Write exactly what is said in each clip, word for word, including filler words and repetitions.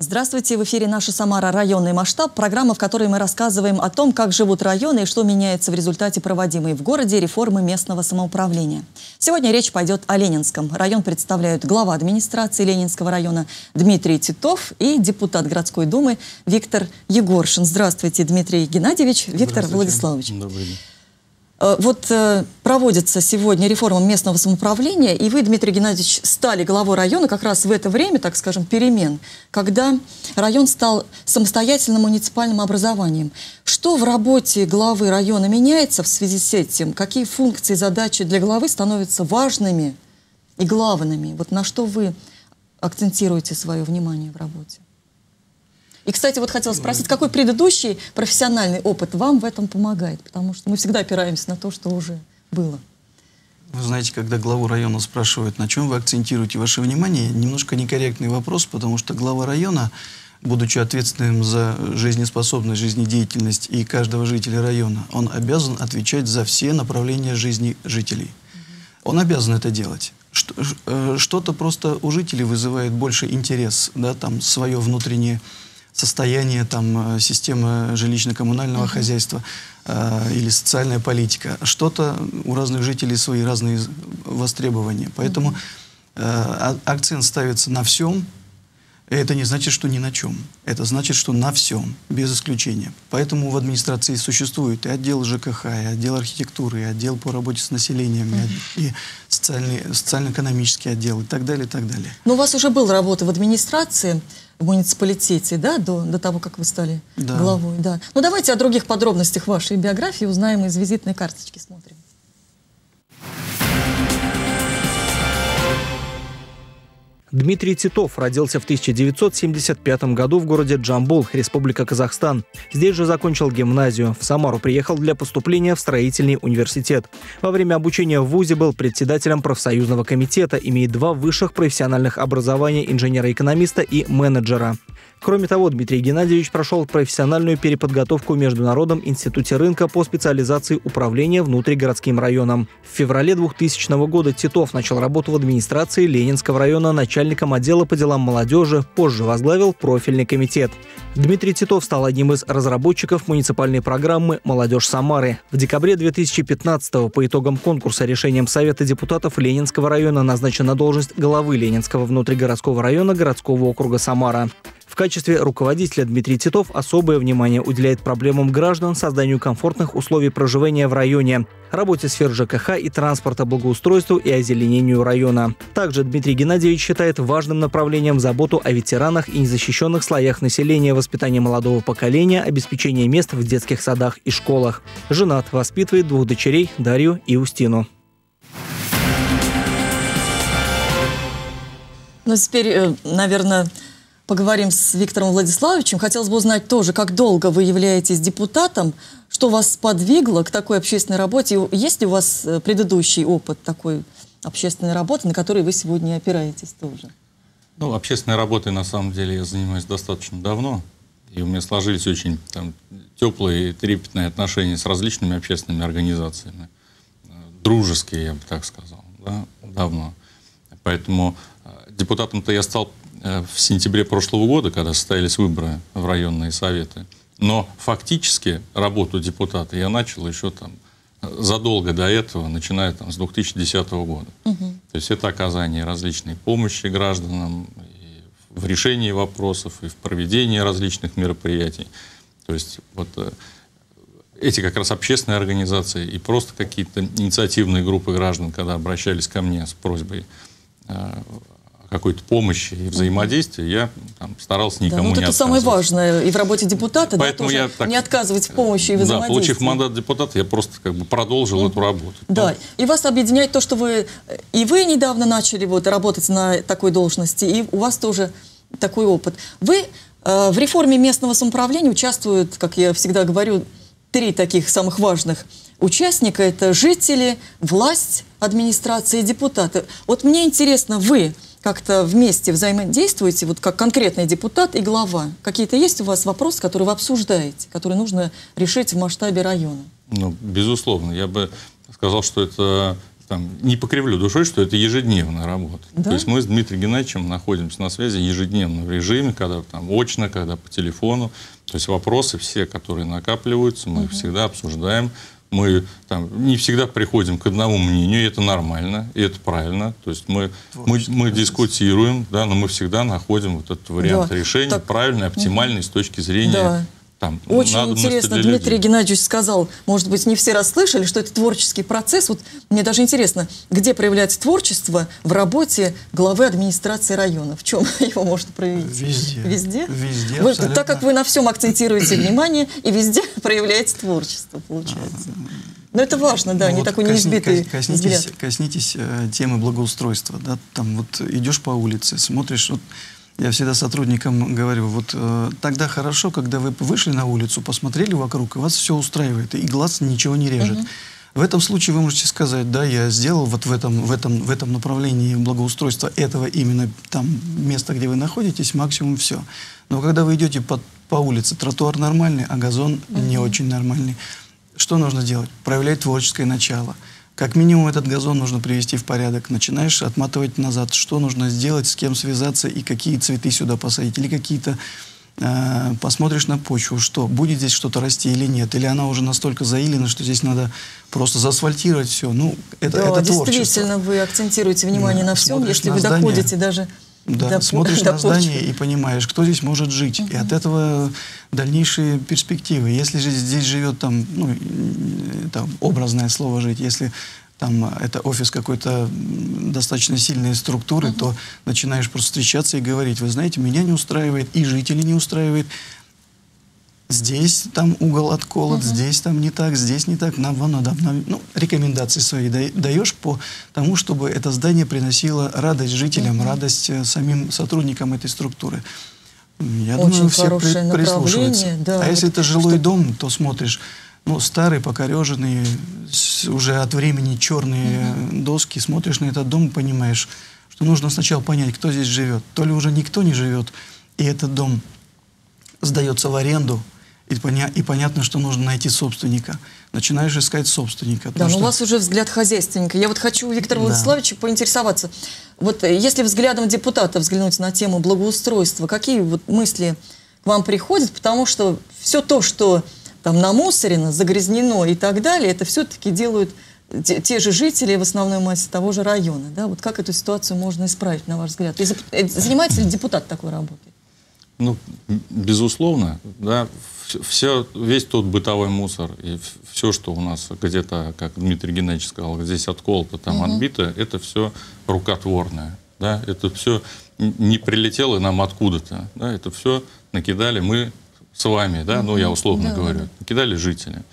Здравствуйте, в эфире «Наша Самара. Районный масштаб», программа, в которой мы рассказываем о том, как живут районы и что меняется в результате проводимой в городе реформы местного самоуправления. Сегодня речь пойдет о Ленинском. Район представляют глава администрации Ленинского района Дмитрий Титов и депутат городской думы Виктор Егоршин. Здравствуйте, Дмитрий Геннадьевич, Виктор Владиславович. Добрый день. Вот э, проводится сегодня реформа местного самоуправления, и вы, Дмитрий Геннадьевич, стали главой района как раз в это время, так скажем, перемен, когда район стал самостоятельным муниципальным образованием. Что в работе главы района меняется в связи с этим? Какие функции и задачи для главы становятся важными и главными? Вот на что вы акцентируете свое внимание в работе? И, кстати, вот хотела спросить, какой предыдущий профессиональный опыт вам в этом помогает? Потому что мы всегда опираемся на то, что уже было. Вы знаете, когда главу района спрашивают, на чем вы акцентируете ваше внимание, немножко некорректный вопрос, потому что глава района, будучи ответственным за жизнеспособность, жизнедеятельность и каждого жителя района, он обязан отвечать за все направления жизни жителей. Он обязан это делать. Что-то просто у жителей вызывает больше интерес, да, там, свое внутреннее состояние, там, система жилищно-коммунального uh-huh. хозяйства э, или социальная политика. Что-то у разных жителей свои разные востребования. Поэтому uh-huh. э, акцент ставится на всем. И это не значит, что ни на чем. Это значит, что на всем, без исключения. Поэтому в администрации существует и отдел ЖКХ, и отдел архитектуры, и отдел по работе с населением, uh-huh. и социальный, социально-экономический отдел, и так далее, и так далее. Но у вас уже была работа в администрации, в муниципалитете, да, до, до того, как вы стали да. главой. Да. Ну, давайте о других подробностях вашей биографии узнаем из визитной карточки. Смотрим. Дмитрий Титов родился в тысяча девятьсот семьдесят пятом году в городе Джамбул, Республика Казахстан. Здесь же закончил гимназию. В Самару приехал для поступления в строительный университет. Во время обучения в вузе был председателем профсоюзного комитета, имеет два высших профессиональных образования инженера-экономиста и менеджера. Кроме того, Дмитрий Геннадьевич прошел профессиональную переподготовку в Международном институте рынка по специализации управления внутригородским районом. В феврале двухтысячного года Титов начал работу в администрации Ленинского района начальником отдела по делам молодежи, позже возглавил профильный комитет. Дмитрий Титов стал одним из разработчиков муниципальной программы «Молодежь Самары». В декабре две тысячи пятнадцатого по итогам конкурса решением Совета депутатов Ленинского района назначен на должность главы Ленинского внутригородского района городского округа Самара. В качестве руководителя Дмитрий Титов особое внимание уделяет проблемам граждан, созданию комфортных условий проживания в районе, работе сфер ЖКХ и транспорта, благоустройству и озеленению района. Также Дмитрий Геннадьевич считает важным направлением заботу о ветеранах и незащищенных слоях населения, воспитание молодого поколения, обеспечение мест в детских садах и школах. Женат, воспитывает двух дочерей Дарью и Устину. Ну, теперь, наверное, поговорим с Виктором Владиславовичем. Хотелось бы узнать тоже, как долго вы являетесь депутатом, что вас сподвигло к такой общественной работе. Есть ли у вас предыдущий опыт такой общественной работы, на который вы сегодня опираетесь тоже? Ну, общественной работой, на самом деле, я занимаюсь достаточно давно. И у меня сложились очень там, теплые и трепетные отношения с различными общественными организациями. Дружеские, я бы так сказал, да, давно. Поэтому депутатом-то я стал в сентябре прошлого года, когда состоялись выборы в районные советы. Но фактически работу депутата я начал еще там задолго до этого, начиная там, с две тысячи десятого года. Угу. То есть это оказание различной помощи гражданам и в решении вопросов, и в проведении различных мероприятий. То есть вот эти как раз общественные организации и просто какие-то инициативные группы граждан, когда обращались ко мне с просьбой какой-то помощи и взаимодействия, я там, старался никому да, ну, не это отказывать. Самое важное и в работе депутата, Поэтому да, я так, не отказывать в помощи и взаимодействии. Да, получив мандат депутата, я просто как бы продолжил mm. эту работу. Да, Но... и вас объединяет то, что вы и вы недавно начали вот, работать на такой должности, и у вас тоже такой опыт. Вы э, в реформе местного самоуправления участвуют, как я всегда говорю, три таких самых важных участника. Это жители, власть, администрация и депутаты. Вот мне интересно, вы как-то вместе взаимодействуете, вот как конкретный депутат и глава? Какие-то есть у вас вопросы, которые вы обсуждаете, которые нужно решить в масштабе района? Ну, безусловно. Я бы сказал, что это там, не покривлю душой, что это ежедневная работа. Да? То есть мы с Дмитрием Геннадьевичем находимся на связи ежедневно в режиме, когда там очно, когда по телефону. То есть вопросы все, которые накапливаются, мы угу. всегда обсуждаем. Мы там, не всегда приходим к одному мнению, и это нормально, и это правильно. То есть мы, мы, мы дискутируем, да, но мы всегда находим вот этот вариант да. решения, так... правильный, оптимальный угу. с точки зрения... Да. Там, очень интересно, Дмитрий людей. Геннадьевич сказал, может быть, не все расслышали, что это творческий процесс. Вот мне даже интересно, где проявляется творчество в работе главы администрации района? В чем его можно проявить? Везде. Везде? Везде, вы, так как вы на всем акцентируете внимание, и везде проявляете творчество, получается. Но это важно, да, ну, не вот такой косни, неизбитый коснитесь, взгляд. Коснитесь э, темы благоустройства. Да, там вот идешь по улице, смотришь... Вот, я всегда сотрудникам говорю, вот э, тогда хорошо, когда вы вышли на улицу, посмотрели вокруг, и вас все устраивает, и глаз ничего не режет. Uh-huh. В этом случае вы можете сказать, да, я сделал вот в этом, в этом, в этом направлении благоустройства этого именно там места, где вы находитесь, максимум все. Но когда вы идете по, по улице, тротуар нормальный, а газон uh-huh. не очень нормальный, что нужно делать? Проявлять творческое начало. Как минимум этот газон нужно привести в порядок. Начинаешь отматывать назад, что нужно сделать, с кем связаться и какие цветы сюда посадить. Или какие-то... Э, посмотришь на почву, что будет здесь что-то расти или нет. Или она уже настолько заилена, что здесь надо просто заасфальтировать все. Ну, это, да, это действительно, творчество. вы акцентируете внимание да, на всем, если на вы здание. доходите даже... Да, до, смотришь до на здание и понимаешь, кто здесь может жить. Uh-huh. И от этого дальнейшие перспективы. Если же здесь живет там, ну, там, образное слово «жить», если там это офис какой-то достаточно сильной структуры, uh-huh. то начинаешь просто встречаться и говорить, вы знаете, меня не устраивает, и жители не устраивает. Здесь там угол отколот, uh-huh. здесь там не так, здесь не так. Нам надо обновить. Ну, рекомендации свои даешь по тому, чтобы это здание приносило радость жителям, uh-huh. радость самим сотрудникам этой структуры. Я Очень думаю, все при, прислушиваются. Да, а вот если это жилой что... дом, то смотришь, ну, старый, покореженный, уже от времени черные uh-huh. доски, смотришь на этот дом и понимаешь, что нужно сначала понять, кто здесь живет. То ли уже никто не живет, и этот дом сдается в аренду, и, поня и понятно, что нужно найти собственника. Начинаешь искать собственника. Да, но что... у вас уже взгляд хозяйственника. Я вот хочу у Виктора да. Владиславовича поинтересоваться. Вот если взглядом депутата взглянуть на тему благоустройства, какие вот мысли к вам приходят? Потому что все то, что там намусорено, загрязнено и так далее, это все-таки делают те, те же жители в основной массе того же района. Да? Вот как эту ситуацию можно исправить, на ваш взгляд? И занимается ли депутат такой работой? Ну, безусловно, да, все, весь тот бытовой мусор и все, что у нас где-то, как Дмитрий Геннадьевич сказал, здесь отколото, там угу. отбито, это все рукотворное, да, это все не прилетело нам откуда-то, да, это все накидали мы с вами, да, угу. ну, я условно да, говорю, да. накидали жители.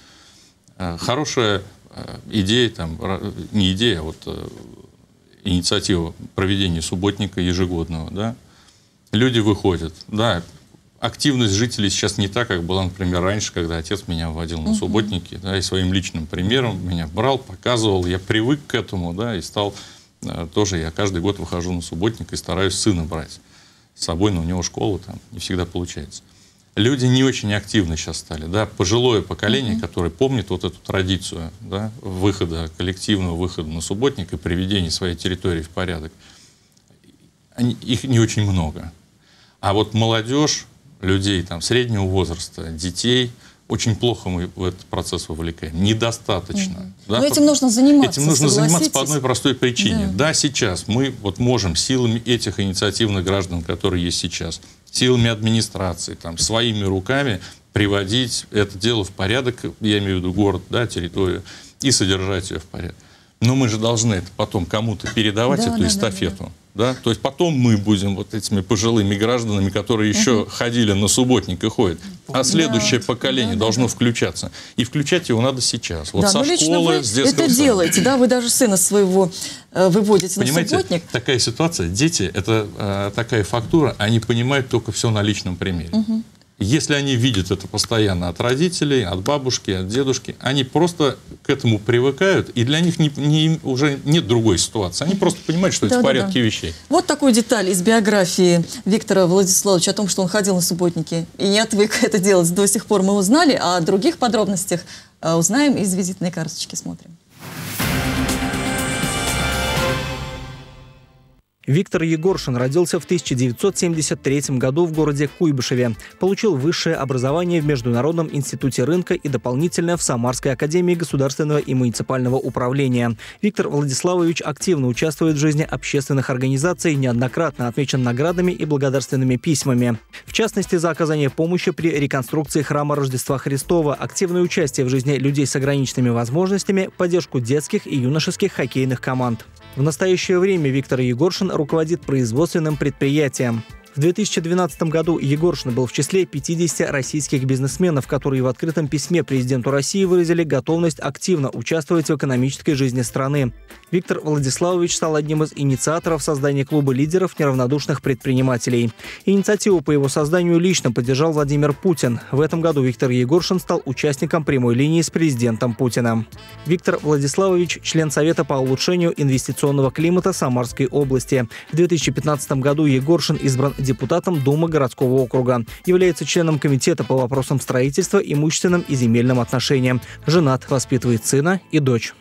Хорошая идея, там, не идея, а вот инициатива проведения субботника ежегодного, да, люди выходят, да, активность жителей сейчас не так, как была, например, раньше, когда отец меня водил на uh-huh. субботники, да, и своим личным примером меня брал, показывал, я привык к этому, да, и стал, э, тоже я каждый год выхожу на субботник и стараюсь сына брать с собой, но у него школа там не всегда получается. Люди не очень активны сейчас стали, да, пожилое поколение, uh-huh. которое помнит вот эту традицию, да, выхода, коллективного выхода на субботник и приведения своей территории в порядок, они, их не очень много. А вот молодежь, людей там, среднего возраста, детей, очень плохо мы в этот процесс вовлекаем. Недостаточно. Mm-hmm. да? Но этим нужно заниматься, Этим нужно заниматься по одной простой причине. Да. да, сейчас мы вот можем силами этих инициативных граждан, которые есть сейчас, силами администрации, там, своими руками приводить это дело в порядок, я имею в виду город, да, территорию, и содержать ее в порядке. Но мы же должны это потом кому-то передавать, да, эту да, эстафету. Да, да. Да? То есть потом мы будем вот этими пожилыми гражданами, которые еще uh-huh. ходили на субботник и ходят. А следующее да, поколение да, должно да. включаться. И включать его надо сейчас. Вот да, со школы, с детского это делаете, да? Вы даже сына своего э, выводите Понимаете, на субботник. Такая ситуация. Дети, это э, такая фактура, они понимают только все на личном примере. Uh-huh. Если они видят это постоянно от родителей, от бабушки, от дедушки, они просто к этому привыкают, и для них не, не, уже нет другой ситуации. Они просто понимают, что да, это в порядке да, да. вещей. Вот такую деталь из биографии Виктора Владиславовича о том, что он ходил на субботники и не отвык это делать, до сих пор мы узнали. А о других подробностях узнаем из визитной карточки. Смотрим. Виктор Егоршин родился в тысяча девятьсот семьдесят третьем году в городе Куйбышеве. Получил высшее образование в Международном институте рынка и дополнительное в Самарской академии государственного и муниципального управления. Виктор Владиславович активно участвует в жизни общественных организаций, неоднократно отмечен наградами и благодарственными письмами. В частности, за оказание помощи при реконструкции храма Рождества Христова, активное участие в жизни людей с ограниченными возможностями, поддержку детских и юношеских хоккейных команд. В настоящее время Виктор Егоршин руководит производственным предприятием. В две тысячи двенадцатом году Егоршин был в числе пятидесяти российских бизнесменов, которые в открытом письме президенту России выразили готовность активно участвовать в экономической жизни страны. Виктор Владиславович стал одним из инициаторов создания клуба лидеров неравнодушных предпринимателей. Инициативу по его созданию лично поддержал Владимир Путин. В этом году Виктор Егоршин стал участником прямой линии с президентом Путиным. Виктор Владиславович – член Совета по улучшению инвестиционного климата Самарской области. В две тысячи пятнадцатом году Егоршин избран депутатом Думы городского округа. Является членом комитета по вопросам строительства, имущественным и земельным отношениям. Женат, воспитывает сына и дочь.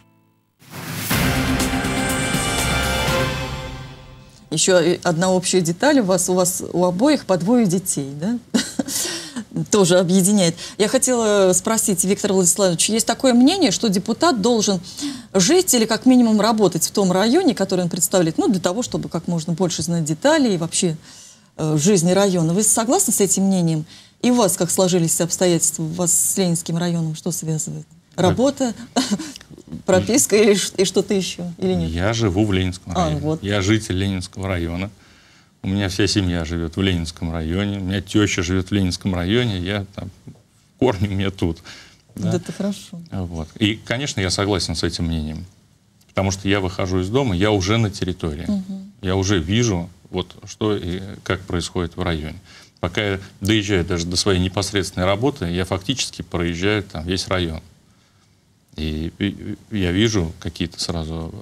Еще одна общая деталь. У вас, у вас у обоих по двое детей, да? Тоже объединяет. Я хотела спросить, Виктор Владиславович, есть такое мнение, что депутат должен жить или как минимум работать в том районе, который он представляет, ну, для того, чтобы как можно больше знать детали и вообще э, жизни района. Вы согласны с этим мнением? И у вас как сложились обстоятельства? У вас с Ленинским районом что связывает? Работа, прописка или что-то еще? Или нет? Я живу в Ленинском районе. А, вот. Я житель Ленинского района. У меня вся семья живет в Ленинском районе. У меня теща живет в Ленинском районе. Я там, в корне у меня тут. Да, это хорошо. Вот. И, конечно, я согласен с этим мнением. Потому что я выхожу из дома, я уже на территории. Угу. Я уже вижу, вот, что и как происходит в районе. Пока я доезжаю даже до своей непосредственной работы, я фактически проезжаю там весь район. И, и я вижу какие-то сразу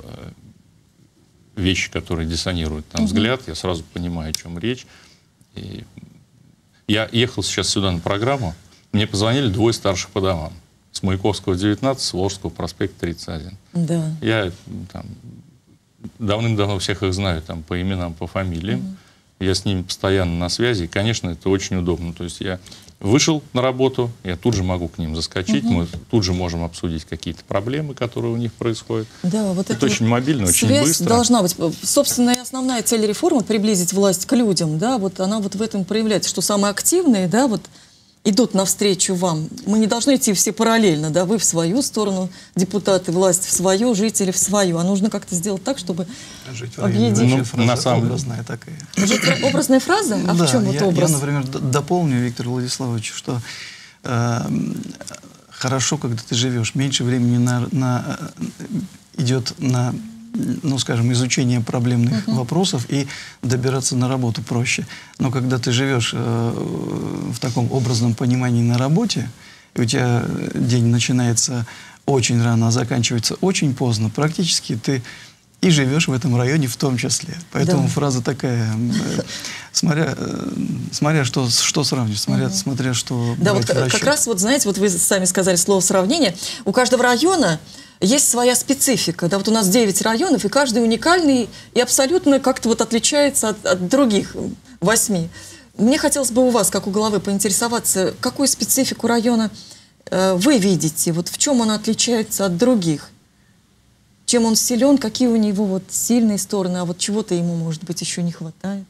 вещи, которые диссонируют там угу. взгляд, я сразу понимаю, о чем речь. И я ехал сейчас сюда на программу, мне позвонили двое старших по домам. С Маяковского девятнадцать, с Волжского проспекта тридцать один. Да. Я там давным-давно всех их знаю там, по именам, по фамилиям. Угу. Я с ними постоянно на связи. И, конечно, это очень удобно. То есть я вышел на работу, я тут же могу к ним заскочить, угу. мы тут же можем обсудить какие-то проблемы, которые у них происходят. Да, вот это, это очень вот мобильно, очень быстро. Должна быть. Собственно, и основная цель реформы — приблизить власть к людям. Да, вот она вот в этом проявляется, что самые активные, да, вот идут навстречу вам. Мы не должны идти все параллельно, да, вы в свою сторону, депутаты, власть в свою, жители в свою. А нужно как-то сделать так, чтобы объединить. Ну, на самом деле образная такая. Жить, образная фраза? А да, в чем я, вот образ? Я, например, дополню Виктору Владиславовичу, что э, хорошо, когда ты живешь, меньше времени на, на, идет на, ну, скажем, изучение проблемных uh-huh. вопросов, и добираться на работу проще. Но когда ты живешь э, в таком образном понимании на работе, и у тебя день начинается очень рано, а заканчивается очень поздно, практически ты и живешь в этом районе в том числе. Поэтому да. фраза такая, э, смотря, э, смотря что, что сравнивать, смотря, uh-huh. смотря что да, вот как раз, вот знаете, вот вы сами сказали слово «сравнение». У каждого района есть своя специфика. Да, вот у нас девять районов, и каждый уникальный и абсолютно как-то вот отличается от, от других восьми. Мне хотелось бы у вас, как у главы, поинтересоваться, какую специфику района э, вы видите, вот в чем он отличается от других? Чем он силен, какие у него вот сильные стороны, а вот чего-то ему, может быть, еще не хватает?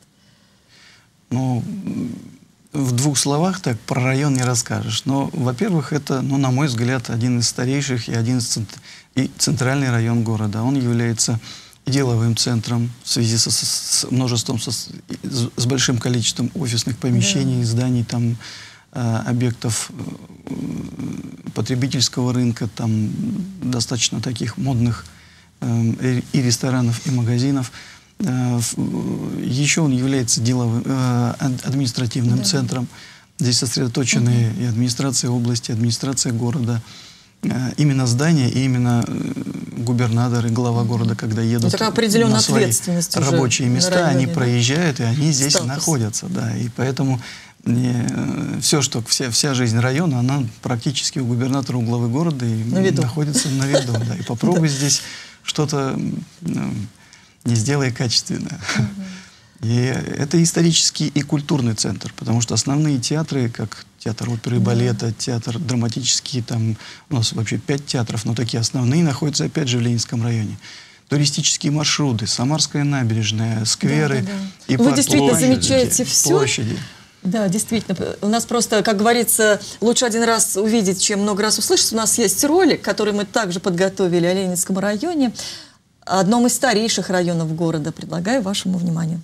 Ну, в двух словах так про район не расскажешь. Но, во-первых, это, ну, на мой взгляд, один из старейших и один из цент... и центральный район города. Он является деловым центром в связи со, с множеством, со, с, с большим количеством офисных помещений, да. зданий, там, э, объектов э, потребительского рынка, там достаточно таких модных э, и ресторанов, и магазинов. Еще он является деловым, э, административным да. центром. Здесь сосредоточены угу. и администрация области, и администрация города. Э, именно здания и именно губернатор и глава угу. города, когда едут на свои рабочие места, районе, они да? проезжают, и они здесь Статус. находятся. Да. И поэтому э, все, что, вся, вся жизнь района, она практически у губернатора, у главы города и на находится на виду. Да. И попробуй здесь что-то... не сделай качественно. И это исторический и культурный центр, потому что основные театры, как театр оперы и балета, театр драматический, там у нас вообще пять театров, но такие основные находятся опять же в Ленинском районе. Туристические маршруты, Самарская набережная, скверы, да, да, да. и Вы действительно площади, замечаете все. Площади. Да, действительно. У нас просто, как говорится, лучше один раз увидеть, чем много раз услышать. У нас есть ролик, который мы также подготовили о Ленинском районе, одном из старейших районов города. Предлагаю вашему вниманию.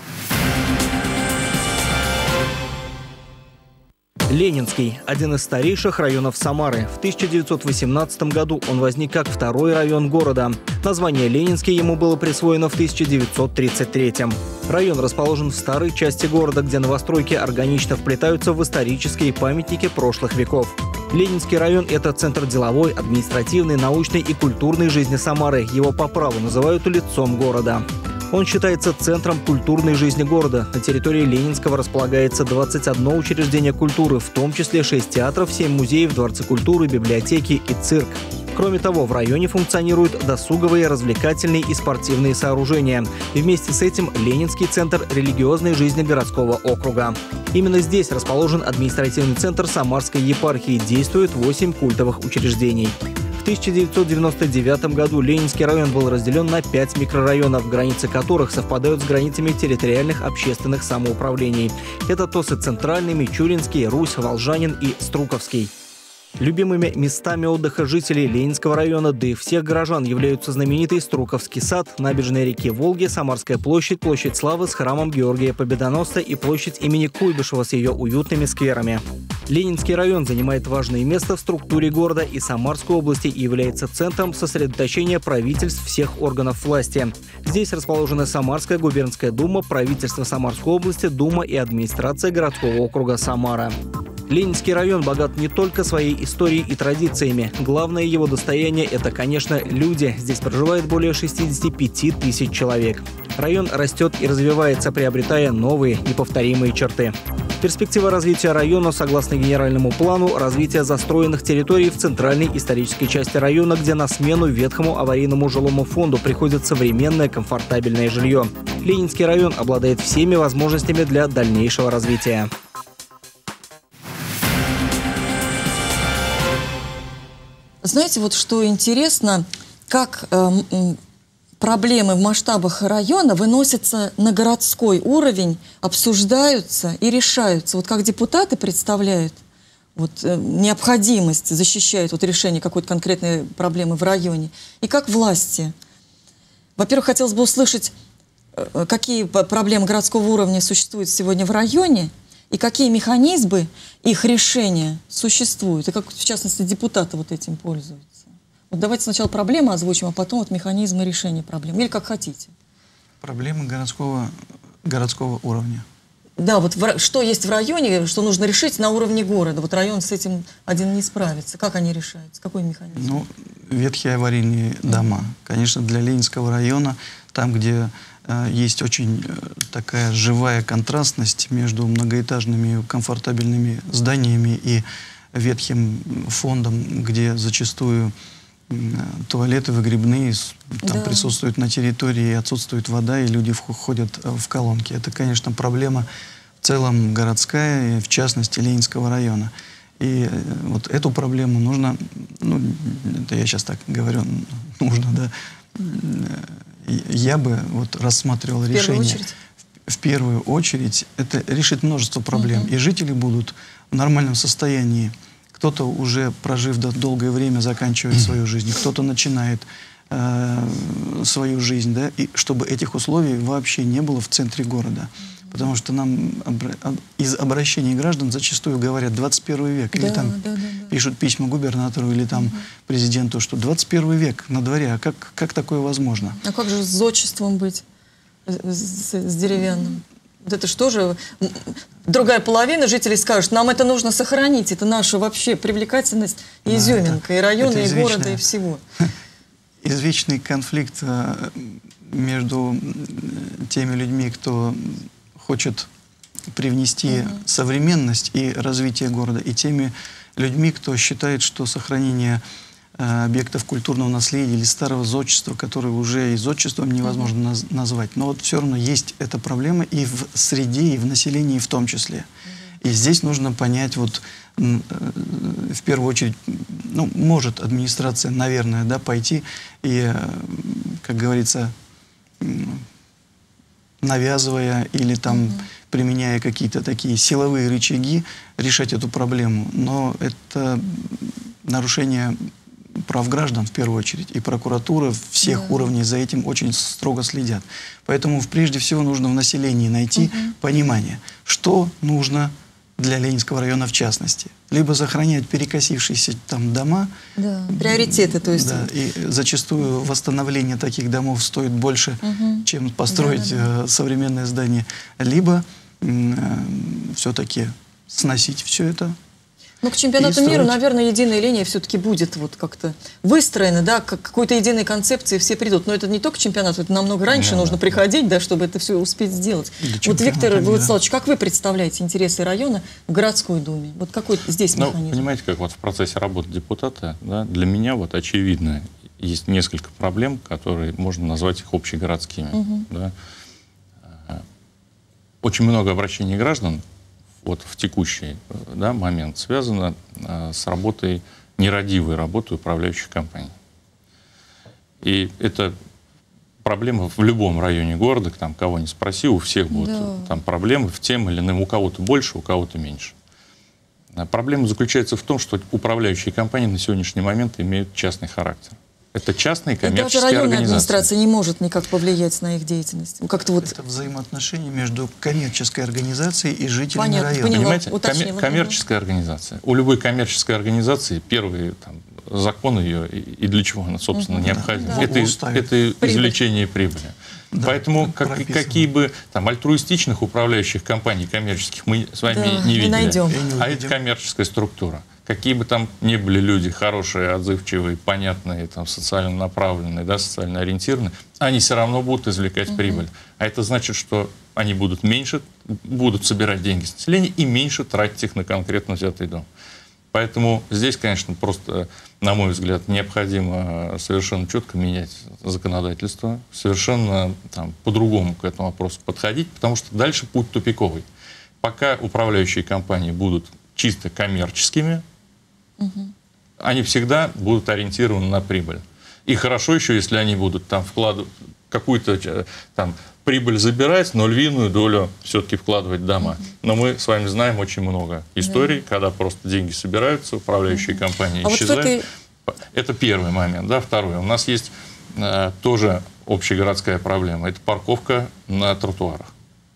Ленинский – один из старейших районов Самары. В тысяча девятьсот восемнадцатом году он возник как второй район города. Название Ленинский ему было присвоено в тысяча девятьсот тридцать третьем. Район расположен в старой части города, где новостройки органично вплетаются в исторические памятники прошлых веков. Ленинский район – это центр деловой, административной, научной и культурной жизни Самары. Его по праву называют лицом города. Он считается центром культурной жизни города. На территории Ленинского располагается двадцать одно учреждение культуры, в том числе шесть театров, семь музеев, дворцы культуры, библиотеки и цирк. Кроме того, в районе функционируют досуговые, развлекательные и спортивные сооружения. И вместе с этим Ленинский центр религиозной жизни городского округа. Именно здесь расположен административный центр Самарской епархии. Действует восемь культовых учреждений. В тысяча девятьсот девяносто девятом году Ленинский район был разделен на пять микрорайонов, границы которых совпадают с границами территориальных общественных самоуправлений. Это Тосы Центральный, Мичуринский, Русь, Волжанин и Струковский. Любимыми местами отдыха жителей Ленинского района, да и всех горожан, являются знаменитый Струковский сад, набережная реки Волги, Самарская площадь, площадь Славы с храмом Георгия Победоносца и площадь имени Куйбышева с ее уютными скверами. Ленинский район занимает важное место в структуре города и Самарской области и является центром сосредоточения правительств всех органов власти. Здесь расположены Самарская губернская дума, правительство Самарской области, дума и администрация городского округа Самара. Ленинский район богат не только своей историей и традициями. Главное его достояние – это, конечно, люди. Здесь проживает более шестидесяти пяти тысяч человек. Район растет и развивается, приобретая новые, неповторимые черты. Перспектива развития района, согласно генеральному плану, развитие застроенных территорий в центральной исторической части района, где на смену ветхому аварийному жилому фонду приходит современное комфортабельное жилье. Ленинский район обладает всеми возможностями для дальнейшего развития. Знаете, вот что интересно, как э, проблемы в масштабах района выносятся на городской уровень, обсуждаются и решаются. Вот как депутаты представляют вот, э, необходимость, защищают вот, решение какой-то конкретной проблемы в районе, и как власти. Во-первых, хотелось бы услышать, э, какие проблемы городского уровня существуют сегодня в районе, и какие механизмы их решения существуют, и как, в частности, депутаты вот этим пользуются. Вот давайте сначала проблемы озвучим, а потом вот механизмы решения проблем. Или как хотите. Проблемы городского, городского уровня. Да, вот в, что есть в районе, что нужно решить на уровне города. Вот район с этим один не справится. Как они решаются? Какой механизм? Ну, ветхие аварийные дома. Конечно, для Ленинского района, там, где э, есть очень э, такая живая контрастность между многоэтажными комфортабельными зданиями и ветхим фондом, где зачастую э, туалеты выгребные там да. присутствуют на территории, отсутствует вода, и люди входят в колонки. Это, конечно, проблема в целом городская, и в частности Ленинского района. И вот эту проблему нужно, ну, это я сейчас так говорю, нужно, да, я бы вот рассматривал в решение. Первую очередь. В, в первую очередь это решит множество проблем. Uh-huh. И жители будут в нормальном состоянии. Кто-то уже, прожив долгое время, заканчивает uh-huh. свою жизнь, кто-то начинает э, свою жизнь, да, и чтобы этих условий вообще не было в центре города. Потому что нам из обращений граждан зачастую говорят двадцать первый век. Да, или там да, да, да. пишут письма губернатору или там угу. президенту, что двадцать первый век на дворе. А как, как такое возможно? А как же с зодчеством быть? С, с деревянным? Вот это что же? Другая половина жителей скажет, нам это нужно сохранить. Это наша вообще привлекательность и да, изюминка. Это, и района, и города, и всего. Извечный конфликт между теми людьми, кто хочет привнести uh-huh. современность и развитие города, и теми людьми, кто считает, что сохранение э, объектов культурного наследия или старого зодчества, которые уже и зодчеством невозможно mm-hmm. наз назвать. Но вот все равно есть эта проблема и в среде, и в населении в том числе. Mm-hmm. И здесь нужно понять, вот э, в первую очередь, ну, может администрация, наверное, да, пойти и, э, как говорится, э, навязывая или там mm-hmm. применяя какие-то такие силовые рычаги, решать эту проблему. Но это нарушение прав граждан в первую очередь. И прокуратура всех yeah. уровней за этим очень строго следят. Поэтому прежде всего нужно в населении найти uh-huh. понимание, что нужно для Ленинского района в частности. Либо сохранять перекосившиеся там дома. Да. Приоритеты, то есть. Да, и зачастую восстановление таких домов стоит больше, uh-huh. чем построить да, да, да. современное здание. Либо э, все-таки сносить все это. Ну, к чемпионату мира, наверное, единая линия все-таки будет вот как-то выстроена, да, как какой-то единой концепции все придут. Но это не только чемпионат, это намного раньше да, нужно да. приходить, да, чтобы это все успеть сделать. Вот, Виктор Владиславович, как вы представляете интересы района в городской думе? Вот какой здесь ну, механизм? Понимаете, как вот в процессе работы депутата, да, для меня вот очевидно, есть несколько проблем, которые можно назвать их общегородскими. Угу. Да. Очень много обращений граждан вот в текущий да, момент связано э, с работой, нерадивой работой управляющих компаний. И это проблема в любом районе города, там, кого ни спроси, у всех будут да. там проблемы в тем или ином, у кого-то больше, у кого-то меньше. А проблема заключается в том, что управляющие компании на сегодняшний момент имеют частный характер. Это частные коммерческие даже районная организации. Администрация не может никак повлиять на их деятельность. Как-то вот... Это взаимоотношения между коммерческой организацией и жителями Понятно, района. поняла, понимаете, уточнила, коммерческая организация. У любой коммерческой организации первый там, закон ее и, и для чего она, собственно, угу, необходима. Да. Это, это извлечение прибыли. Да, Поэтому как, какие бы там альтруистичных управляющих компаний коммерческих мы с вами да, не видели, найдем. а это коммерческая структура. Какие бы там ни были люди хорошие, отзывчивые, понятные, там, социально направленные, да, социально ориентированные, они все равно будут извлекать uh-huh. прибыль. А это значит, что они будут меньше, будут собирать деньги с населения и меньше тратить их на конкретно взятый дом. Поэтому здесь, конечно, просто, на мой взгляд, необходимо совершенно четко менять законодательство, совершенно там, по-другому к этому вопросу подходить, потому что дальше путь тупиковый. Пока управляющие компании будут чисто коммерческими, угу. они всегда будут ориентированы на прибыль. И хорошо еще, если они будут там вкладывать какую-то там прибыль забирать, но львиную долю все-таки вкладывать в дома. Угу. Но мы с вами знаем очень много историй, да. когда просто деньги собираются, управляющие угу. компании а исчезают. Вот этой... Это первый момент. Да? Второй. У нас есть э, тоже общегородская проблема. Это парковка на тротуарах.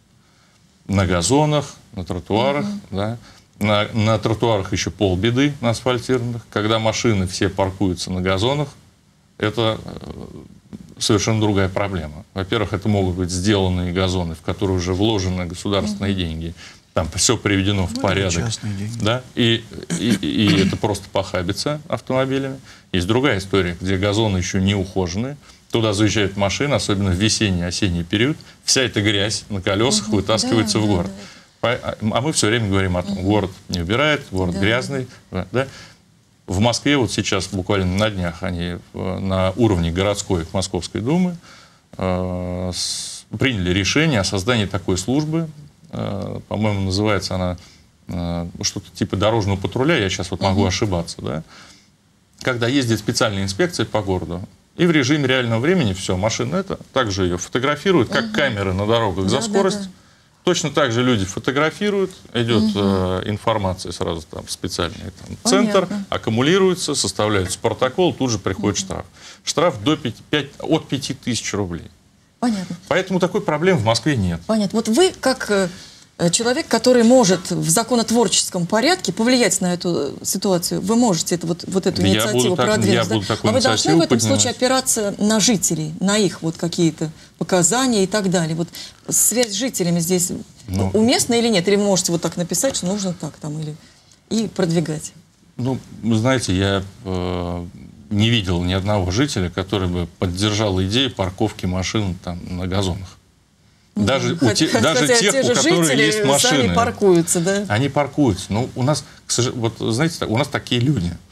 На газонах, на тротуарах, угу. да. На, на тротуарах еще полбеды, на асфальтированных. Когда машины все паркуются на газонах, это совершенно другая проблема. Во-первых, это могут быть сделанные газоны, в которые уже вложены государственные mm-hmm. деньги. Там все приведено в ну, порядок. Да? И, и, и это просто похабится автомобилями. Есть другая история, где газоны еще не ухожены. Туда заезжают машины, особенно в весенний, осенний период. Вся эта грязь на колесах mm-hmm. вытаскивается да, в город. Да, да. А мы все время говорим о том, uh-huh. город не убирает, город да. грязный. Да? В Москве вот сейчас, буквально на днях, они на уровне городской Московской думы э, с, приняли решение о создании такой службы. Э, по-моему, называется она э, что-то типа дорожного патруля, я сейчас вот могу uh-huh. ошибаться. Да? Когда ездит специальная инспекция по городу, и в режиме реального времени все, машина это, также ее фотографируют, как uh-huh. камеры на дорогах да, за скорость. Да, да. Точно так же люди фотографируют, идет угу. э, информация сразу там в специальный там, центр, аккумулируется, составляется протокол, тут же приходит угу. штраф. Штраф до пяти, пять, от пяти тысяч рублей. Понятно. Поэтому такой проблемы в Москве нет. Понятно. Вот вы как э, человек, который может в законотворческом порядке повлиять на эту ситуацию, вы можете это, вот, вот эту я инициативу так, продвинуть. Да? А вы должны в этом поднимать. случае опираться на жителей, на их вот какие-то показания и так далее. Вот связь с жителями здесь ну, уместна или нет? Или вы можете вот так написать, что нужно так там, или и продвигать? Ну, вы знаете, я э, не видел ни одного жителя, который бы поддержал идею парковки машин там на газонах. Даже, Хотя, у те, даже тех, те у которых есть машины. Сами паркуются, да? Они паркуются. Ну, у нас, к сожалению, вот знаете, у нас такие люди.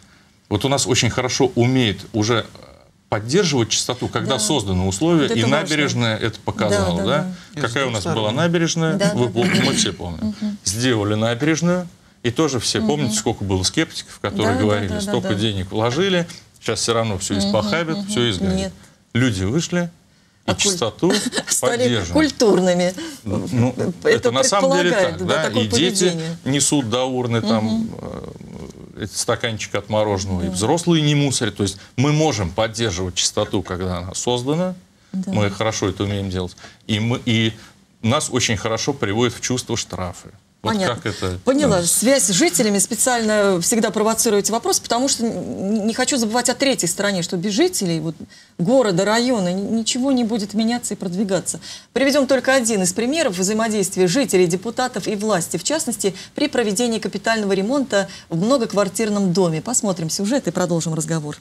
Вот у нас очень хорошо умеет уже поддерживать чистоту, когда да. созданы условия, вот и набережная важно. Это показала. Да, да, да? Да. Какая у нас была набережная, да, вы, да, да. мы все помним. Угу. Сделали набережную, и тоже все угу. помните, сколько было скептиков, которые да, говорили, да, да, столько да, да. денег вложили, сейчас все равно все испохабят, угу, все изгорит. Нет. Люди вышли, и а чистоту поддерживают. Культурными. Ну, это, это на самом деле так. Да, да? И дети несут до урны там, угу. э, стаканчик от мороженого, да. и взрослые не мусорят. То есть мы можем поддерживать чистоту, когда она создана. Да. Мы хорошо это умеем делать. И, мы, и нас очень хорошо приводят в чувство штрафы. Вот понятно. Как это, поняла. Да. Связь с жителями специально всегда провоцируете вопрос, потому что не хочу забывать о третьей стороне, что без жителей вот, города, района ничего не будет меняться и продвигаться. Приведем только один из примеров взаимодействия жителей, депутатов и власти, в частности, при проведении капитального ремонта в многоквартирном доме. Посмотрим сюжет и продолжим разговор.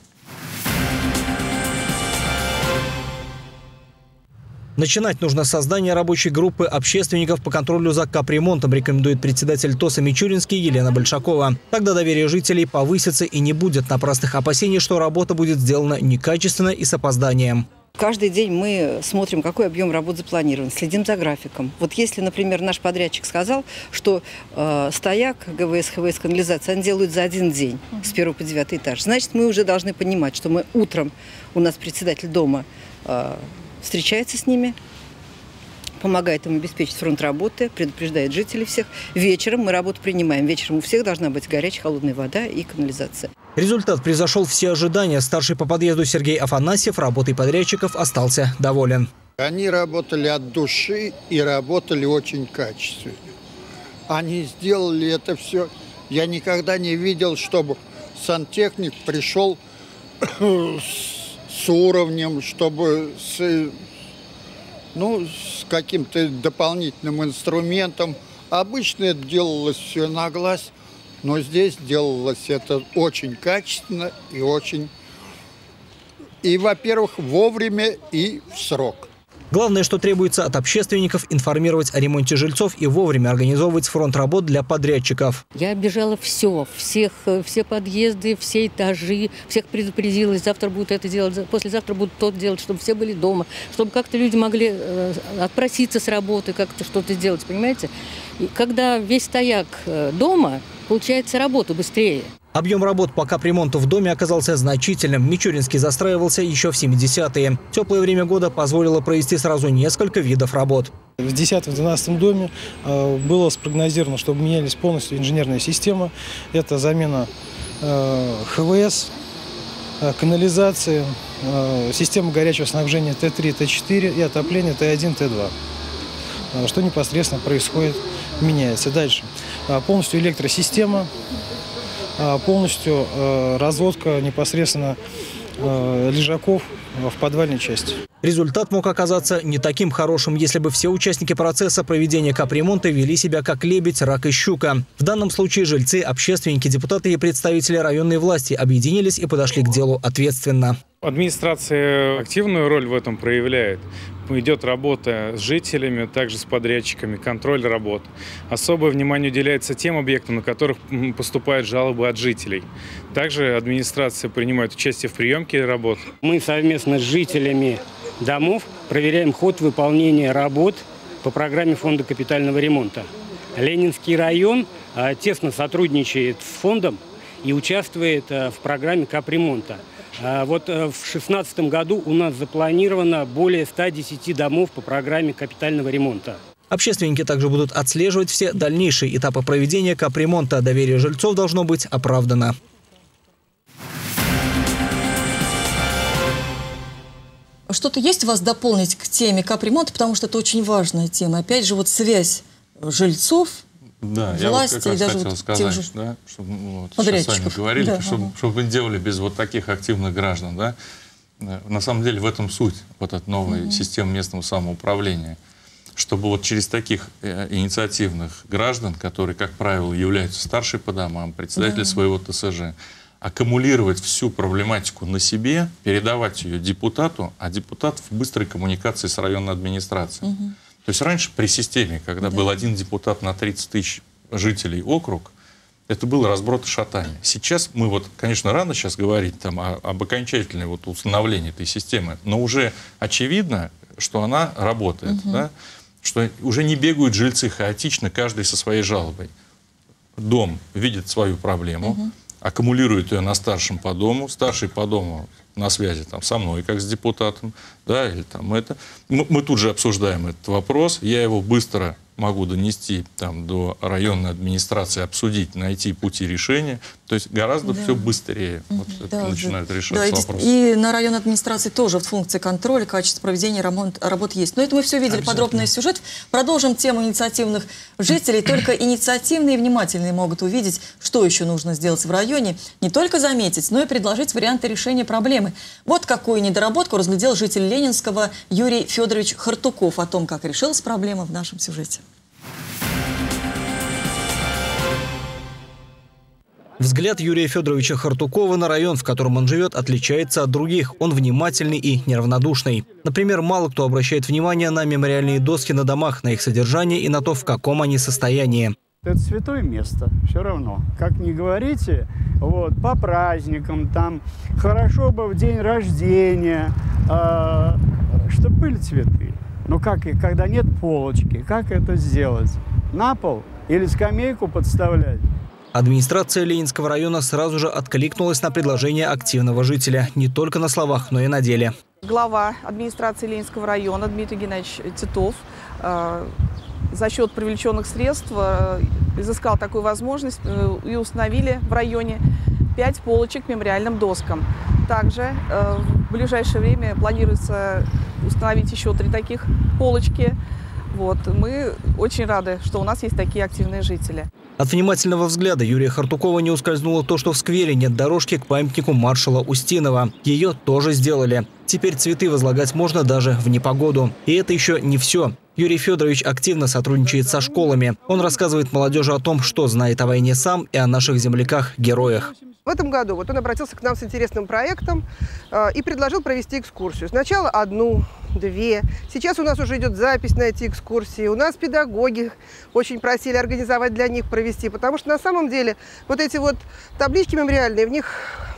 Начинать нужно с создания рабочей группы общественников по контролю за капремонтом, рекомендует председатель ТОСа Мичуринский Елена Большакова. Тогда доверие жителей повысится и не будет напрасных опасений, что работа будет сделана некачественно и с опозданием. Каждый день мы смотрим, какой объем работ запланирован, следим за графиком. Вот если, например, наш подрядчик сказал, что э, стояк, ГВС, ХВС, канализация, они делают за один день с первого по девятый этаж, значит, мы уже должны понимать, что мы утром, у нас председатель дома, э, встречается с ними, помогает им обеспечить фронт работы, предупреждает жителей всех. Вечером мы работу принимаем. Вечером у всех должна быть горячая, холодная вода и канализация. Результат превзошел все ожидания. Старший по подъезду Сергей Афанасьев работой подрядчиков остался доволен. Они работали от души и работали очень качественно. Они сделали это все. Я никогда не видел, чтобы сантехник пришел с уровнем, чтобы с, ну, с каким-то дополнительным инструментом. Обычно это делалось все на глаз, но здесь делалось это очень качественно и очень, и, во-первых, вовремя и в срок. Главное, что требуется от общественников – информировать о ремонте жильцов и вовремя организовывать фронт работ для подрядчиков. Я обижала все, всех, все подъезды, все этажи, всех предупредила. Завтра будут это делать, послезавтра будут то делать, чтобы все были дома, чтобы как-то люди могли э, отпроситься с работы, как-то что-то сделать, понимаете? И когда весь стояк дома, получается работа быстрее. Объем работ по капремонту в доме оказался значительным. Мичуринский застраивался еще в семидесятые. Теплое время года позволило провести сразу несколько видов работ. В десятом-двенадцатом доме было спрогнозировано, что менялись полностью инженерная система. Это замена ХВС, канализации, система горячего снабжения Т три, Т четыре и отопление Т один, Т два. Что непосредственно происходит, меняется. Дальше. Полностью электросистема. Полностью э, разводка непосредственно э, лежаков в подвальной части. Результат мог оказаться не таким хорошим, если бы все участники процесса проведения капремонта вели себя как лебедь, рак и щука. В данном случае жильцы, общественники, депутаты и представители районной власти объединились и подошли к делу ответственно. Администрация активную роль в этом проявляет. Идет работа с жителями, также с подрядчиками, контроль работ. Особое внимание уделяется тем объектам, на которых поступают жалобы от жителей. Также администрация принимает участие в приемке работ. Мы совместно с жителями домов проверяем ход выполнения работ по программе фонда капитального ремонта. Ленинский район тесно сотрудничает с фондом и участвует в программе капремонта. Вот в две тысячи шестнадцатом году у нас запланировано более ста десяти домов по программе капитального ремонта. Общественники также будут отслеживать все дальнейшие этапы проведения капремонта. Доверие жильцов должно быть оправдано. Что-то есть у вас дополнить к теме капремонта, потому что это очень важная тема. Опять же, вот связь жильцов, да, власти, я вот как раз и даже хотел вот сказать, же да, чтобы вот, сейчас с вами говорили, да, чтобы, ага. чтобы мы делали без вот таких активных граждан. Да? На самом деле в этом суть вот этой новой угу. системы местного самоуправления. Чтобы вот через таких э, инициативных граждан, которые, как правило, являются старшей по домам, председатели да. своего ТСЖ, аккумулировать всю проблематику на себе, передавать ее депутату, а депутат в быстрой коммуникации с районной администрацией. Угу. То есть раньше при системе, когда да. был один депутат на тридцать тысяч жителей округ, это был разброд и шатание. Сейчас мы вот, конечно, рано сейчас говорить там, о, об окончательном вот установлении этой системы, но уже очевидно, что она работает, угу. да? Что уже не бегают жильцы хаотично, каждый со своей жалобой. Дом видит свою проблему, угу. аккумулирует ее на старшем по дому, старший по дому на связи там, со мной, как с депутатом, да, или там это. Мы, мы тут же обсуждаем этот вопрос, я его быстро могу донести там, до районной администрации, обсудить, найти пути решения. То есть гораздо да. все быстрее вот, да, это начинают да. решаться да, вопросы. И на районной администрации тоже функции контроля, качества проведения ремонт, работ есть. Но это мы все видели, подробный сюжет. Продолжим тему инициативных жителей. Только инициативные и внимательные могут увидеть, что еще нужно сделать в районе. Не только заметить, но и предложить варианты решения проблемы. Вот какую недоработку разглядел житель Ленинского Юрий Федорович Хартуков. О том, как решилась проблема, в нашем сюжете. Взгляд Юрия Федоровича Хартукова на район, в котором он живет, отличается от других. Он внимательный и неравнодушный. Например, мало кто обращает внимание на мемориальные доски на домах, на их содержание и на то, в каком они состоянии. Это святое место, все равно. Как ни говорите, вот, по праздникам, там, хорошо бы в день рождения, э, чтобы были цветы. Но как, когда нет полочки, как это сделать? На пол или скамейку подставлять? Администрация Ленинского района сразу же откликнулась на предложение активного жителя. Не только на словах, но и на деле. Глава администрации Ленинского района Дмитрий Геннадьевич Титов э, за счет привлеченных средств э, изыскал такую возможность э, и установили в районе пять полочек к мемориальным доскам. Также э, в ближайшее время планируется установить еще три таких полочки. Вот. Мы очень рады, что у нас есть такие активные жители. От внимательного взгляда Юрия Хартукова не ускользнуло то, что в сквере нет дорожки к памятнику маршала Устинова. Ее тоже сделали. Теперь цветы возлагать можно даже в непогоду. И это еще не все. Юрий Федорович активно сотрудничает со школами. Он рассказывает молодежи о том, что знает о войне сам и о наших земляках-героях. В этом году вот он обратился к нам с интересным проектом э, и предложил провести экскурсию. Сначала одну, две. Сейчас у нас уже идет запись на эти экскурсии. У нас педагоги очень просили организовать для них, провести. Потому что на самом деле вот эти вот таблички мемориальные, в них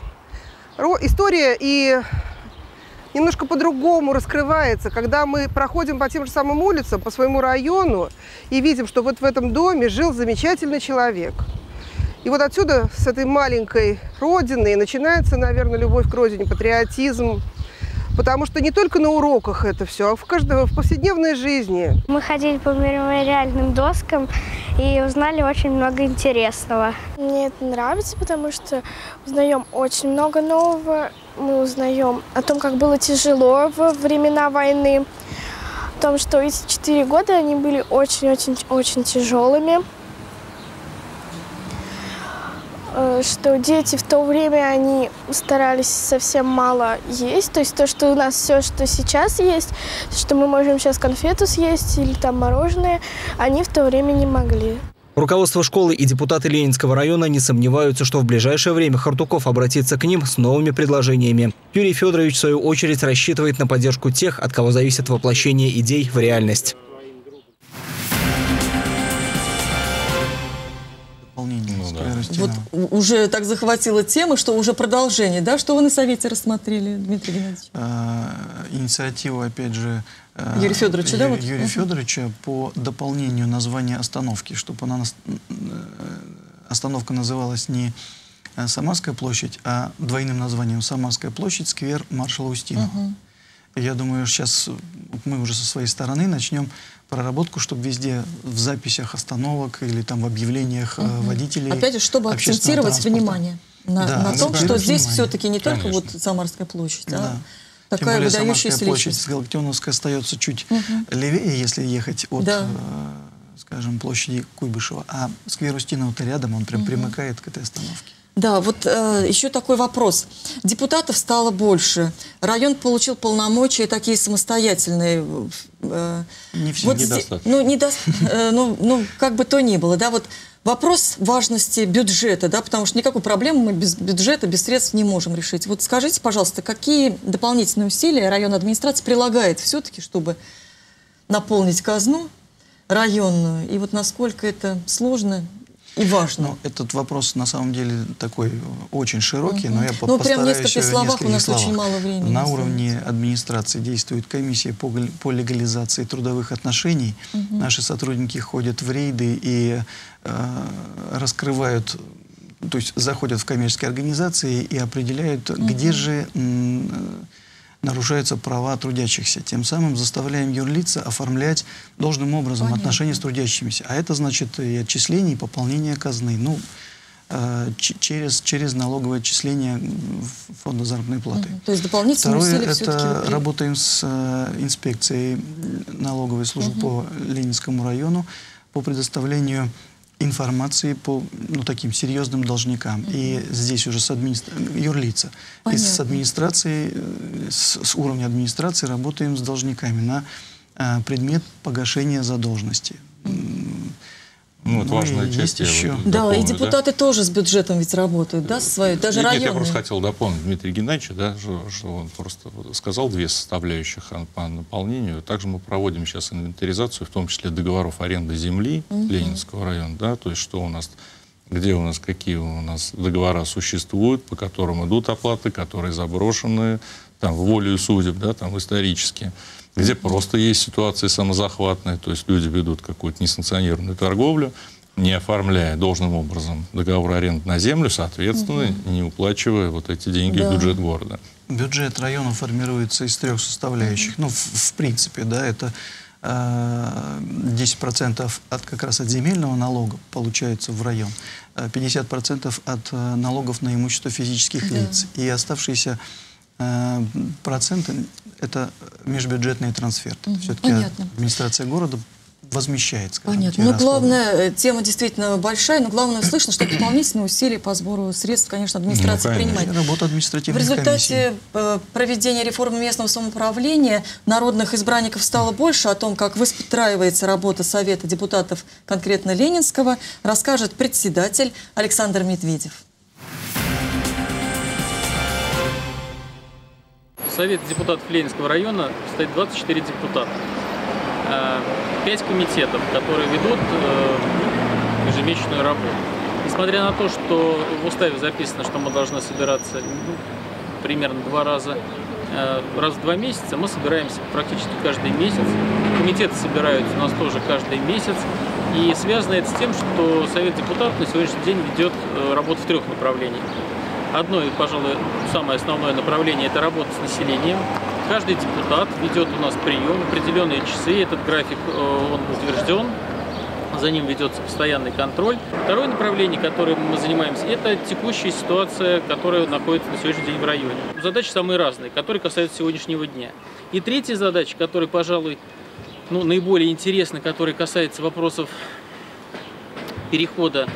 история и немножко по-другому раскрывается. Когда мы проходим по тем же самым улицам, по своему району и видим, что вот в этом доме жил замечательный человек. И вот отсюда, с этой маленькой родины, начинается, наверное, любовь к родине, патриотизм. Потому что не только на уроках это все, а в, каждой, в повседневной жизни. Мы ходили по мемориальным доскам и узнали очень много интересного. Мне это нравится, потому что узнаем очень много нового. Мы узнаем о том, как было тяжело во времена войны. О том, что эти четыре года они были очень-очень-очень тяжелыми. Что дети в то время они старались совсем мало есть. То есть то, что у нас все, что сейчас есть, что мы можем сейчас конфету съесть или там мороженое, они в то время не могли. Руководство школы и депутаты Ленинского района не сомневаются, что в ближайшее время Хартуков обратится к ним с новыми предложениями. Юрий Федорович, в свою очередь, рассчитывает на поддержку тех, от кого зависит воплощение идей в реальность. Вот уже так захватила тема, что уже продолжение, да? Что вы на совете рассмотрели, Дмитрий Геннадьевич? А, инициативу, опять же, Юрия Федоровича, Ю, да? Вот? Юрия Федоровича по дополнению названия остановки, чтобы она, остановка называлась не Самарская площадь, а двойным названием Самарская площадь, сквер маршала Устинова. Угу. Я думаю, сейчас мы уже со своей стороны начнем проработку, чтобы везде в записях остановок или там в объявлениях угу. водителей. Опять же, чтобы акцентировать внимание на, да, на том, что здесь внимание. все-таки не только Конечно. вот Самарская площадь, да. Да. Такая выдающаяся Самарская площадь с Галактионовской остается чуть угу. левее, если ехать от, да. э, скажем, площади Куйбышева. А сквер Устинова-то рядом, он прям угу. примыкает к этой остановке. Да, вот э, еще такой вопрос. Депутатов стало больше. Район получил полномочия такие самостоятельные. Э, не все, вот недостаточно. Ну, недо, э, ну, ну, как бы то ни было, да, вот вопрос важности бюджета, да, потому что никакую проблему мы без бюджета, без средств не можем решить. Вот скажите, пожалуйста, какие дополнительные усилия районная администрация прилагает все-таки, чтобы наполнить казну районную, и вот насколько это сложно и важно? Ну, этот вопрос на самом деле такой очень широкий, угу. но я ну, постараюсь прям несколько словах, у нас словах. очень мало времени. На уровне администрации действует комиссия по, по легализации трудовых отношений. Угу. Наши сотрудники ходят в рейды и э, раскрывают, то есть заходят в коммерческие организации и определяют, угу. где же м, нарушаются права трудящихся. Тем самым заставляем юрлица оформлять должным образом Понятно. отношения с трудящимися. А это значит и отчисление, и пополнение казны. Ну, э, через, через налоговое отчисление фонда заработной платы. Угу. То есть дополнительные Второе, усилия это все-таки... работаем с э, инспекцией налоговой службы угу. по Ленинскому району по предоставлению информации по ну, таким серьезным должникам. Mm-hmm. И здесь уже с администра... юрлица. Понятно. И с администрацией, с, с уровня администрации работаем с должниками на а, предмет погашения задолженности. Ну, это ну, важная часть. Еще. Да, дополню, и депутаты да? тоже с бюджетом ведь работают, да, свои, даже районные. Нет, я просто хотел дополнить Дмитрия Геннадьевича, да, что, что он просто сказал две составляющих по наполнению. Также мы проводим сейчас инвентаризацию, в том числе договоров аренды земли угу. Ленинского района, да, то есть что у нас, где у нас, какие у нас договора существуют, по которым идут оплаты, которые заброшены, там, в волю судеб, да, там, исторически. Где просто есть ситуации самозахватные, то есть люди ведут какую-то несанкционированную торговлю, не оформляя должным образом договор аренды на землю, соответственно, угу. не уплачивая вот эти деньги да. в бюджет города. Бюджет района формируется из трех составляющих. Угу. Ну, в, в принципе, да, это э, десять процентов от, как раз от земельного налога получается в район, пятьдесят процентов от э, налогов на имущество физических да. лиц. И оставшиеся э, проценты — это межбюджетные трансферты. Угу. Все-таки администрация города возмещает. Понятно. Но главное, тема действительно большая, но главное слышно, что дополнительные усилия по сбору средств, конечно, администрация ну, принимает. Работа административной В результате комиссии. проведения реформы местного самоуправления народных избранников стало больше. О том, как выстраивается работа Совета депутатов конкретно Ленинского, расскажет председатель Александр Медведев. В Совете депутатов Ленинского района стоит двадцать четыре депутата. Пять комитетов, которые ведут ежемесячную работу. Несмотря на то, что в уставе записано, что мы должны собираться ну, примерно два раза, раз в два месяца, мы собираемся практически каждый месяц. Комитеты собираются у нас тоже каждый месяц. И связано это с тем, что Совет депутатов на сегодняшний день ведет работу в трех направлениях. Одно, и, пожалуй, самое основное направление – это работа с населением. Каждый депутат ведет у нас прием, определенные часы, этот график он утвержден, за ним ведется постоянный контроль. Второе направление, которым мы занимаемся, это текущая ситуация, которая находится на сегодняшний день в районе. Задачи самые разные, которые касаются сегодняшнего дня. И третья задача, которая, пожалуй, ну, наиболее интересна, которая касается вопросов перехода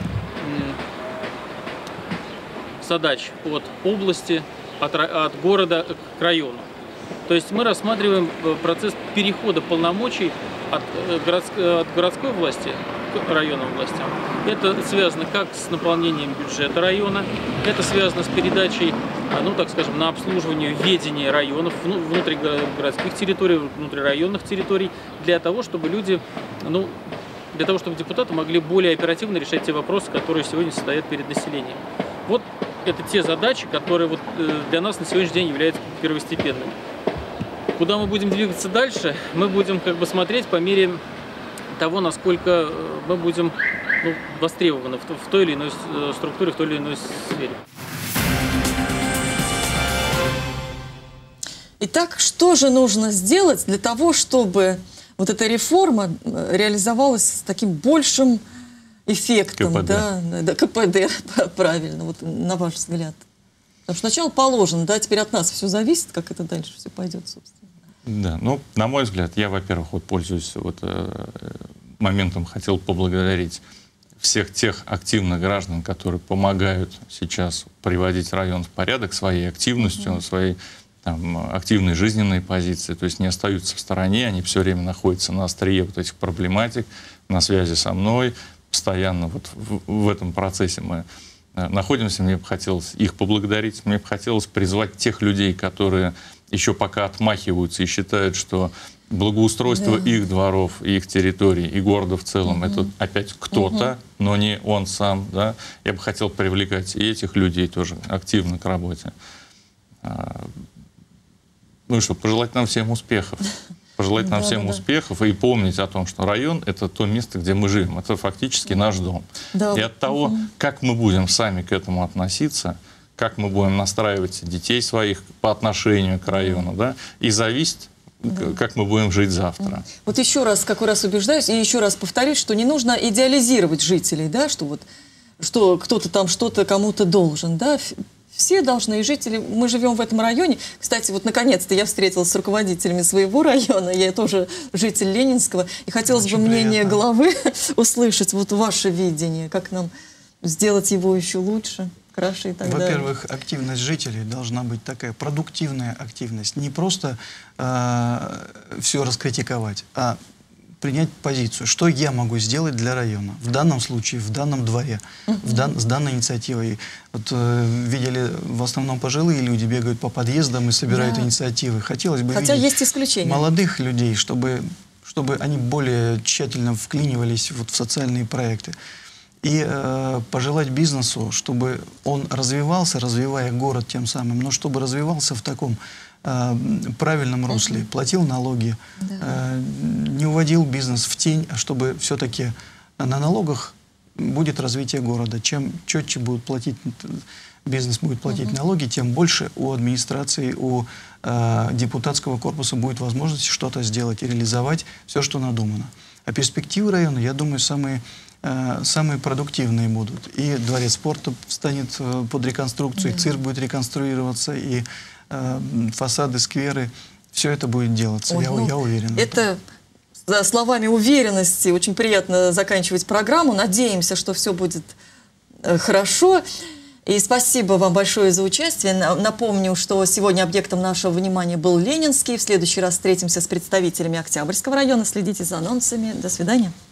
задач от области, от, от города к району. То есть мы рассматриваем процесс перехода полномочий от, городской, от городской власти к районным властям. Это связано как с наполнением бюджета района, это связано с передачей, ну так скажем, на обслуживание ведения районов, внутригородских территорий, внутрирайонных территорий, для того, чтобы люди, ну, для того, чтобы депутаты могли более оперативно решать те вопросы, которые сегодня стоят перед населением. Вот это те задачи, которые вот для нас на сегодняшний день являются первостепенными. Куда мы будем двигаться дальше, мы будем как бы смотреть по мере того, насколько мы будем ну, востребованы в, в той или иной структуре, в той или иной сфере. Итак, что же нужно сделать для того, чтобы вот эта реформа реализовалась с таким большим эффектом, КПД. Да, да, КПД, правильно, вот на ваш взгляд? Потому что сначала положено, да, теперь от нас все зависит, как это дальше все пойдет, собственно. Да, ну, на мой взгляд, я, во-первых, вот пользуюсь вот, э, моментом, хотел поблагодарить всех тех активных граждан, которые помогают сейчас приводить район в порядок своей активностью, mm-hmm. своей там, активной жизненной позиции, то есть не остаются в стороне, они все время находятся на острие вот этих проблематик, на связи со мной, постоянно вот в, в этом процессе мы находимся. Мне бы хотелось их поблагодарить, мне бы хотелось призвать тех людей, которые еще пока отмахиваются и считают, что благоустройство да. их дворов, их территорий и города в целом, угу. это опять кто-то, угу. но не он сам. Да? Я бы хотел привлекать и этих людей тоже активно к работе. Ну и что, пожелать нам всем успехов. Пожелать нам да, всем да, успехов да. и помнить о том, что район — это то место, где мы живем. Это фактически наш дом. Да. И от того, угу. как мы будем сами к этому относиться, как мы будем настраивать детей своих по отношению к району, да, и зависит, да. как мы будем жить завтра. Вот еще раз, какой раз убеждаюсь, и еще раз повторюсь, что не нужно идеализировать жителей, да, что вот что кто-то там что-то кому-то должен, да. Все должны, и жители, мы живем в этом районе. Кстати, вот наконец-то я встретилась с руководителями своего района, я тоже житель Ленинского, и хотелось Очень бы мнение приятно. главы услышать, вот ваше видение, как нам сделать его еще лучше, краше и так далее. Во-первых, активность жителей должна быть такая продуктивная активность, не просто э, все раскритиковать, а принять позицию, что я могу сделать для района, в данном случае, в данном дворе, uh-huh. в дан, с данной инициативой. Вот э, видели, в основном пожилые люди бегают по подъездам и собирают yeah. инициативы. Хотелось бы Хотя видеть есть исключения. молодых людей, чтобы, чтобы они более тщательно вклинивались вот в социальные проекты. И э, пожелать бизнесу, чтобы он развивался, развивая город тем самым, но чтобы развивался в таком э, правильном русле, uh-huh. платил налоги, да. э, не уводил бизнес в тень, а чтобы все-таки на налогах будет развитие города. Чем четче будет платить, бизнес будет платить uh-huh. налоги, тем больше у администрации, у э, депутатского корпуса будет возможность что-то сделать и реализовать все, что надумано. А перспективы района, я думаю, самые... самые продуктивные будут. И дворец спорта станет под реконструкцию, mm-hmm. и цирк будет реконструироваться, и э, фасады, скверы. Все это будет делаться, Ой, я, ну, я уверен. Это да, словами уверенности очень приятно заканчивать программу. Надеемся, что все будет э, хорошо. И спасибо вам большое за участие. Напомню, что сегодня объектом нашего внимания был Ленинский. В следующий раз встретимся с представителями Октябрьского района. Следите за анонсами. До свидания.